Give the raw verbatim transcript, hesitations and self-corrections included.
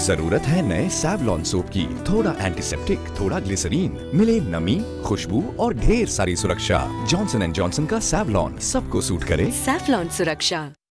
जरूरत है नए सैवलॉन सोप की। थोड़ा एंटीसेप्टिक, थोड़ा ग्लिसरीन, मिले नमी, खुशबू और ढेर सारी सुरक्षा। जॉनसन एंड जॉनसन का सैवलॉन सबको सूट करे। सैवलॉन सुरक्षा।